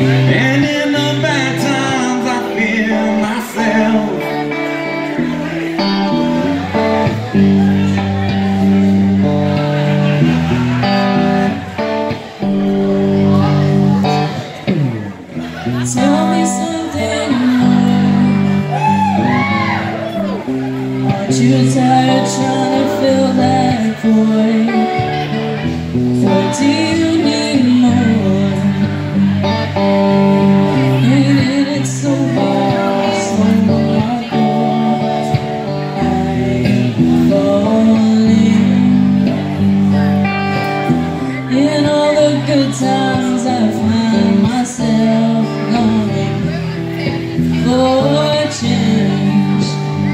And in the bad times I feel myself. Tell me something more. Aren't you tired trying to fill that void? What do you need more? Ain't it so hard, so hard? I'm falling. In all the good times I find myself longing for change,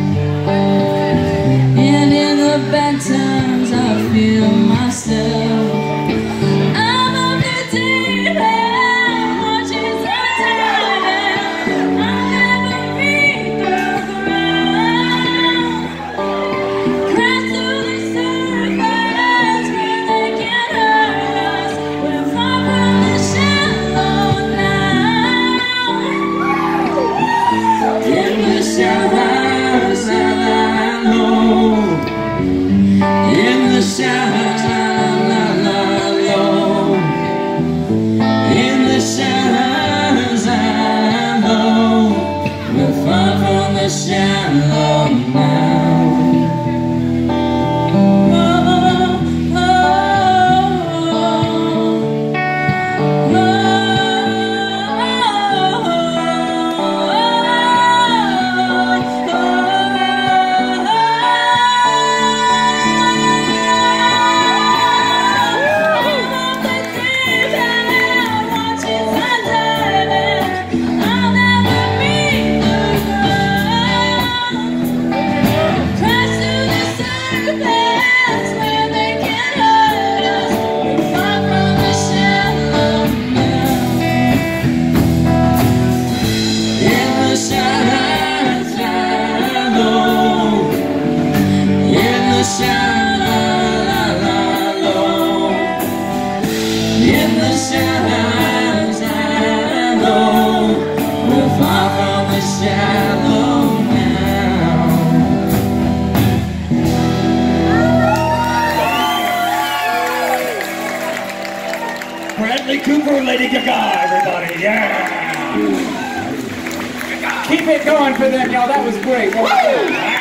and in the bad times I feel myself. I'm of the deep end, watching the time. I'll never reach the ground. Crash through the surface where they can hurt us. We're far from the shallow now. In the shallows I lie low. In the shallows I lie low. In the shallows I lie low. We're far from the shallow now. In the shadows I know we're far from the shallow now. Bradley Cooper, Lady Gaga, everybody, yeah! Keep it going for them, y'all, that was great.